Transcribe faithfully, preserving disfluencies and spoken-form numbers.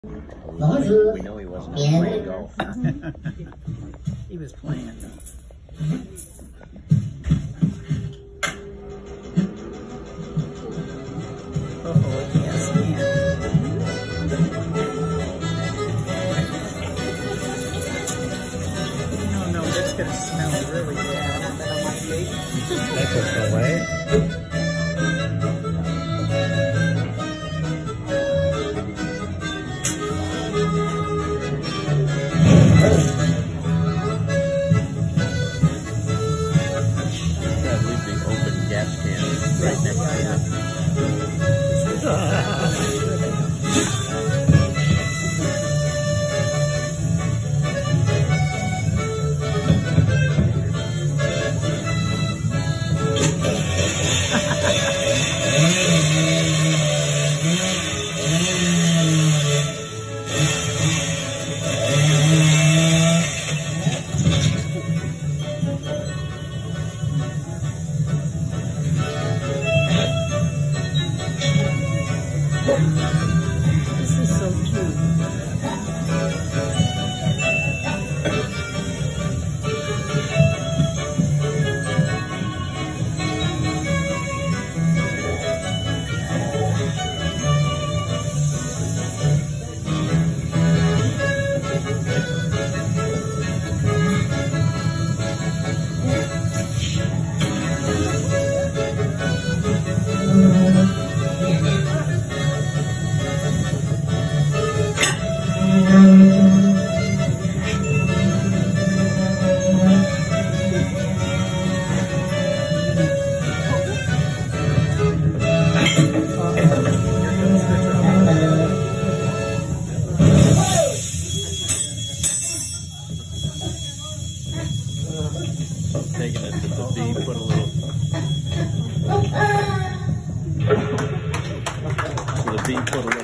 We, we know he wasn't playing golf. He was playing. Uh-oh, I can't stand. No, no, that's gonna smell really bad. That's a fillet? Gas can right next to it. This is so cute. Taking it to the bee, put a little. So the bee put a little.